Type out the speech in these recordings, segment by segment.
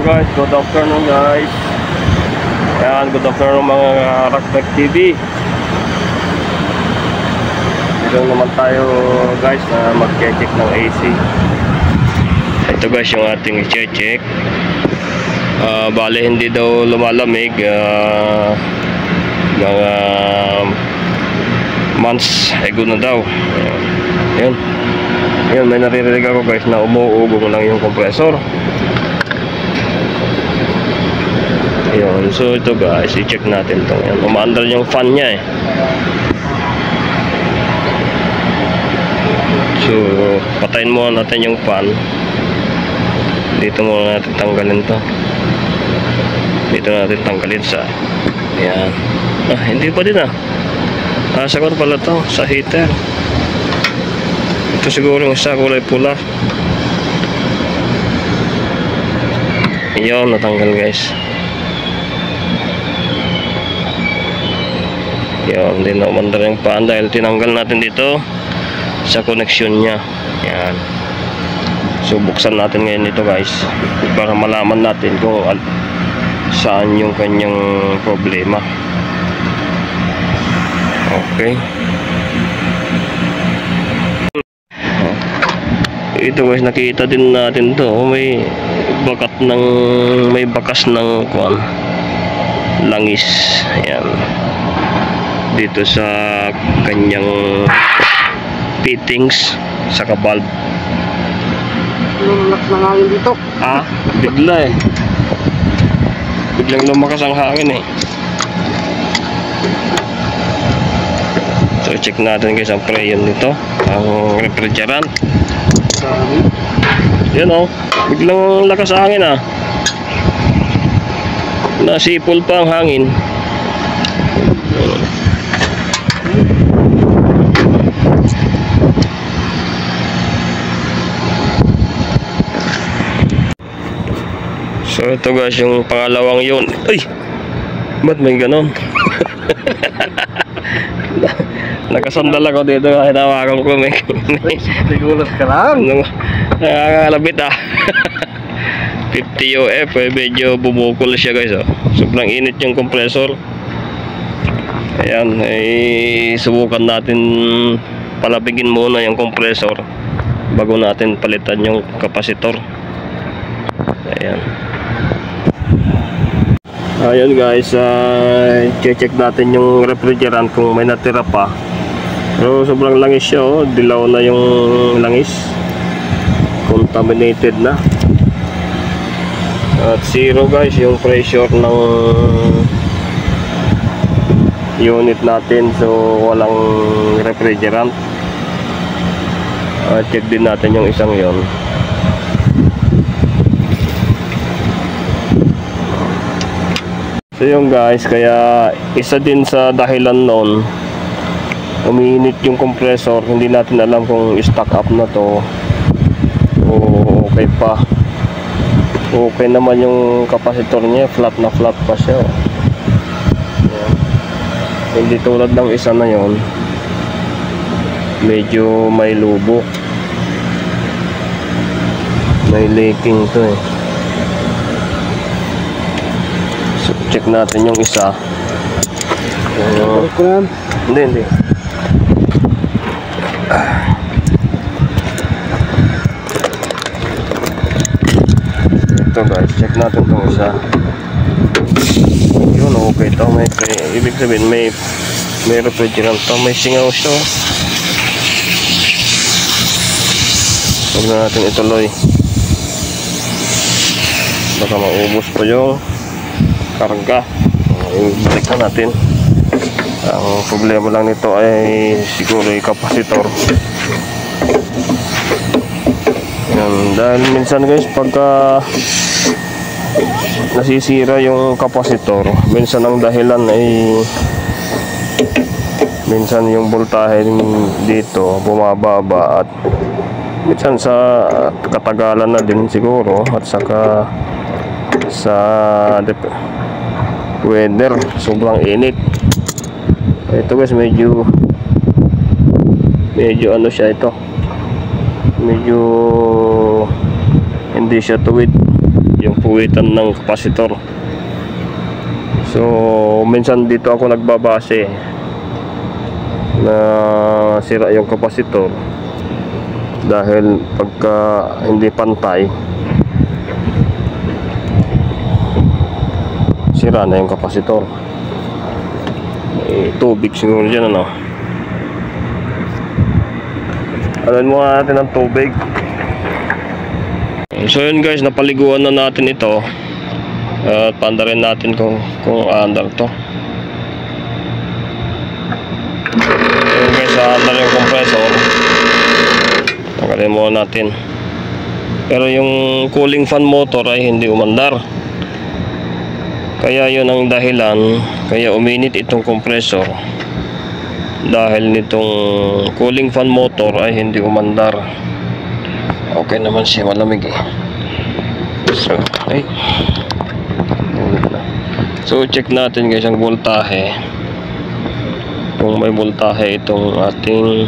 Hello guys, good afternoon guys. Ayan, good afternoon mga Rockback TV. Dito naman tayo guys na mag-check ng AC. Ito guys yung ating i-check. Bale hindi daw lumalamig mga months ago na daw. Ayan. Ayan, may naririnig ako guys na umuugong lang yung compressor. Ayun, so ito guys, i-check natin ito. Umaandar yung fan niya eh. So, patayin muna natin yung fan. Dito muna natin tanggalin to. Dito natin tanggalin sa ayan. Hindi pa din sagot pala to sa heater. Ito siguro yung isa kulay pula. Ayun, natanggal guys. Yan, hindi na umandar yung fan dahil tinanggal natin dito sa connection nya. Yan. So buksan natin ngayon ito guys para malaman natin kung saan yung kanyang problema. Okay. Ito guys, nakita din natin to. May bakas ng langis. Ayan. Dito sa kanyang fittings sa valve. Lumakas ng hangin dito. Bigla eh. Biglang lumakas ang hangin eh. So check natin guys ang preyon nito, ang refrigerant. Yan biglang lakas ang hangin nasipol pa ang hangin. So ito guys yung pangalawang yun. Ay! Ba't may ganon? Nakasandal ako dito. Hinawakan ko may Nagulat ka lang. Nakakalabit 50 UF medyo bumukol siya guys Sobrang init yung compressor. Ayan, subukan natin palabigin muna yung compressor bago natin palitan yung kapasitor. Ayan. Ayun guys, check natin yung refrigerant kung may natira pa. Pero sobrang langis siya dilaw na yung langis. Contaminated na. At zero guys yung pressure ng unit natin, so walang refrigerant. Check din natin yung isang yon. So yun guys, kaya isa din sa dahilan noon umiinit yung compressor. Hindi natin alam kung stock up na to o okay pa. Okay naman yung kapasitor niya, flat na flat pa siya. Ayan. Hindi tulad ng isa na yon, medyo may lubok, may leaking to eh. So check natin yung isa. Hindi ito guys, check natin itong isa. Yun, okay ito. Ibig sabihin may refrigerant to, may singaw siya. Huwag na natin ituloy, baka maubos pa yung karga. Ibalik na natin. Ang problema lang nito ay siguro yung kapasitor. Yan, dahil minsan guys pagka nasisira yung kapasitor, minsan ang dahilan ay minsan yung voltahe dito bumababa, at minsan sa katagalan na din siguro, at saka sa weather, sobrang init. Ito guys, medyo ano siya ito, medyo hindi siya tuwid yung puwitan ng kapasitor. So minsan dito ako nagbabase na sira yung kapasitor dahil pagka hindi pantay, sira na yung kapasitor. Tubig siguro dyan, ano. Alam mo natin ng tubig. So yun guys, napaliguan na natin ito at panda rin natin kung andar to. So guys, andar yung compressor, tanggalin muna natin. Pero yung cooling fan motor ay hindi umandar, kaya yun ang dahilan kaya uminit itong compressor, dahil nitong cooling fan motor ay hindi umandar. Okay naman siya, malamig eh. So, okay. So check natin guys ang voltahe, kung may voltahe itong ating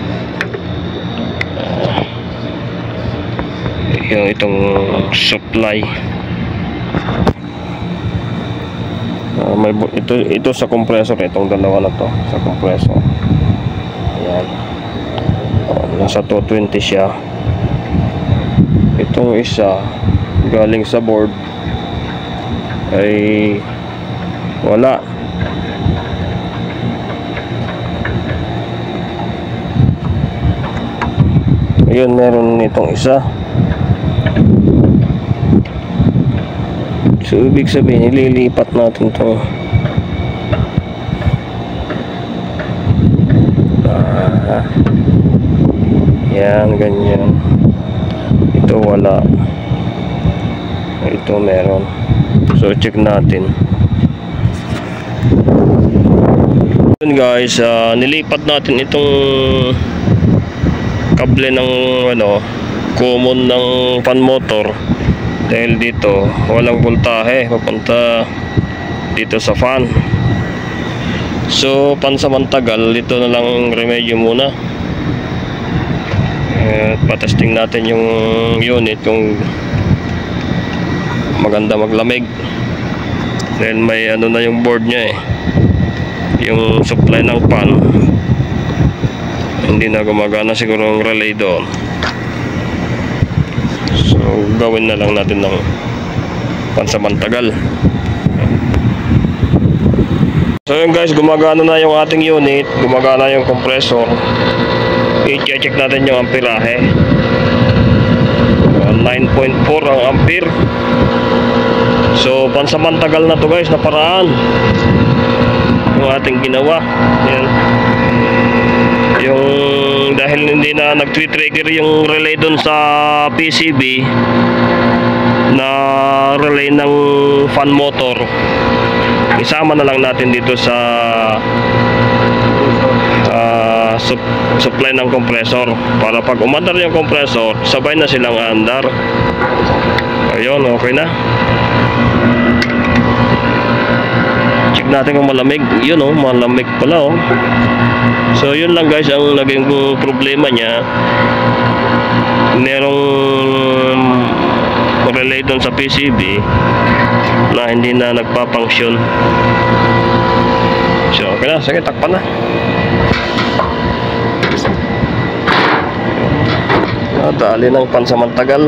itong supply. Ito sa compressor, itong dalawa na to sa compressor. Ayan. Nasa 220 siya. Itong isa galing sa board ay wala. Ayun, meron nitong isa. So ibig sabihin ililipat natin to. Yan, ganyan. Ito wala, ito meron. So check natin. Yun guys, nilipat natin itong kable ng common ng fan motor, dahil dito walang voltahe papunta dito sa fan. So pansamantagal dito na lang remedyo muna. Patesting natin yung unit kung maganda maglamig, dahil may na yung board nya eh, yung supply ng fan hindi na gumagana siguro ang relay doon. So gawin na lang natin ng pansamantagal. So yun guys, gumagana na yung ating unit, gumagana yung compressor. I-check natin yung amperahe. 9.4 ang ampere. So pansamantagal na to guys, na paraan yung ating ginawa. Yan. Yung dahil hindi na nag-trigger yung relay dun sa PCB na relay ng fan motor, isama na lang natin dito sa supply ng compressor, para pag umandar yung compressor sabay na silang andar. Ayun, okay na. Check natin kung malamig. Yun malamig pala So yun lang guys ang naging problema niya. Merong relay doon sa PCB na hindi na nagpa-function. So okay na, sige, takpan na. Dali ng pansamantagal.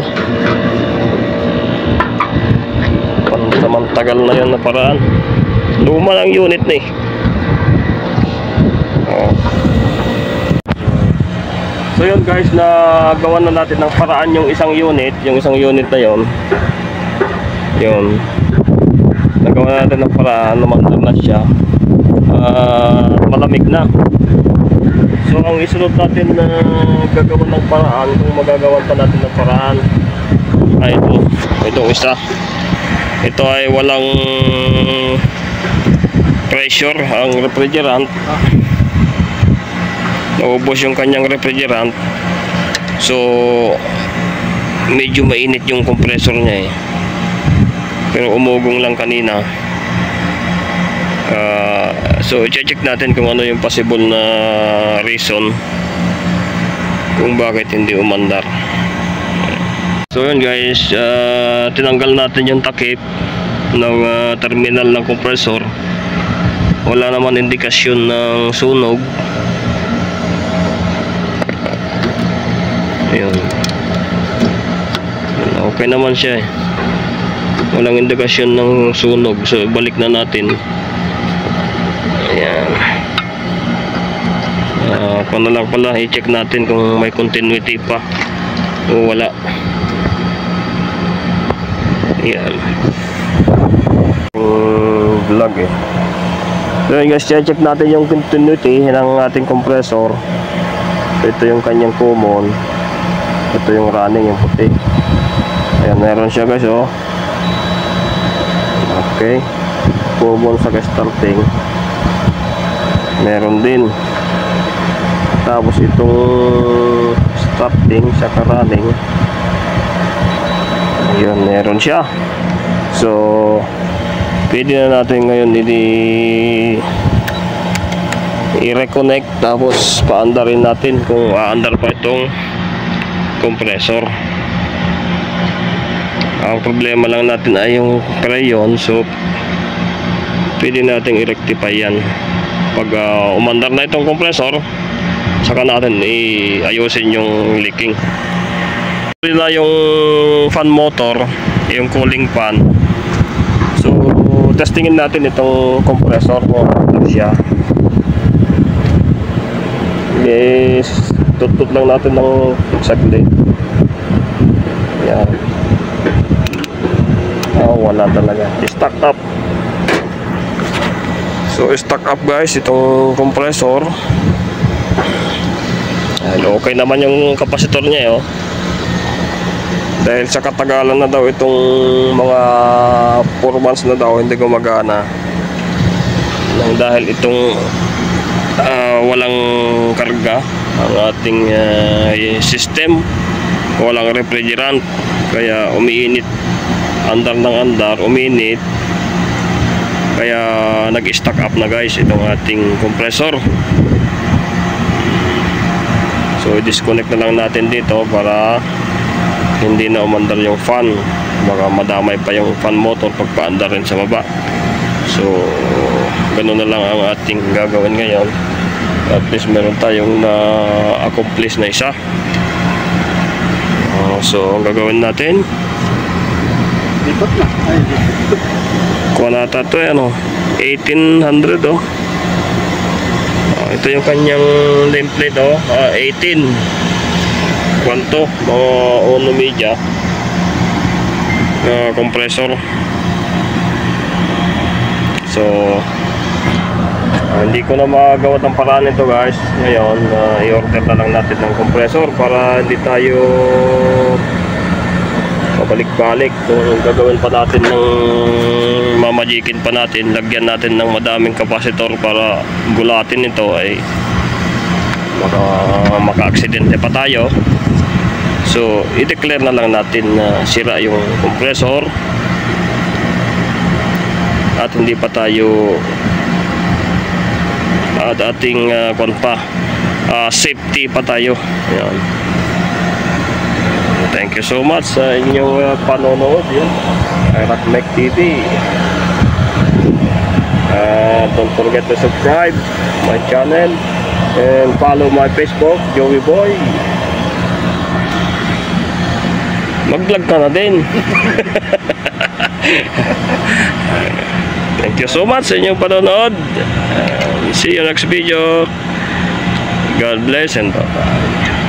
Pansamantagal na yan na paraan. Luma lang unit na eh. So yun guys, nagawa na natin ng paraan yung isang unit na yon. Yun. Nagawa natin ng paraan, lumandar na siya. Malamig na. So ang isunod natin na gagawa ng paraan, kung magagawan pa natin ng paraan, ay itong isa. Ito ay walang pressure ang refrigerant. Naubos yung kanyang refrigerant. So medyo mainit yung compressor niya eh. Pero umugong lang kanina. So i-check natin kung ano yung possible na reason kung bakit hindi umandar. So yun guys, tinanggal natin yung takip ng terminal ng compressor. Wala naman indikasyon ng sunog. Ayun. Okay naman siya eh. Walang indikasyon ng sunog. So balik na natin. Ayan. Kung na lang pala i-check natin kung may continuity pa o wala. Ayan. Vlog eh. So guys, check natin yung continuity ng ating compressor. Ito yung kanyang common. Ito yung running, yung puti. Ayan, meron siya guys oh. Okay. Common sa starting. Meron din. Tapos itong starting sa running. Ayan, meron siya. So pwede na natin ngayon i-reconnect, tapos paandarin natin kung aandar pa itong compressor. Ang problema lang natin ay yung crayon, so pwede natin i-rectify yan pag umandar na itong compressor. Saka natin i-ayusin yung leaking. Pwede na yung fan motor, yung cooling fan. So testingin natin itong compressor kung ano siya. Yes, tutut lang natin ng saglit. Yan. Wala talaga. Stack up. So stack up guys itong compressor. Okay naman yung kapasitor niya dahil sa katagalan na daw itong mga 4 months na daw hindi gumagana dahil itong walang karga ang ating system, walang refrigerant, kaya umiinit, andar ng andar, umiinit, kaya nag-stack up na guys itong ating compressor. So i-disconnect na lang natin dito para hindi na umandar yung fan. Baka madamay pa yung fan motor pag paandar rin sa baba. So ganun na lang ang ating gagawin ngayon. At least meron tayong na-accomplish na isa. So ang gagawin natin, Likot na. Ay, kuha nata ito 1800 ito yung kanyang nameplate 18 kwanto Ono Media compressor. So hindi ko na magawa ng paraan nito guys ngayon. I-order na lang natin ng compressor para hindi tayo pabalik-balik. Kung gagawin pa natin ng mamajikin pa natin, lagyan natin ng madaming kapasitor para gulatin ito, ay maka-aksidente pa tayo. So i-declare na lang natin na sira yung compressor at hindi pa tayo ating safety pa tayo. Ayan. Thank you so much sa inyong panonood. Rakmek TV. Don't forget to subscribe my channel and follow my Facebook, Joey Boy. Mag-vlog ka na din. Thank you so much sa inyong panonood. See you next video. God bless and bye-bye.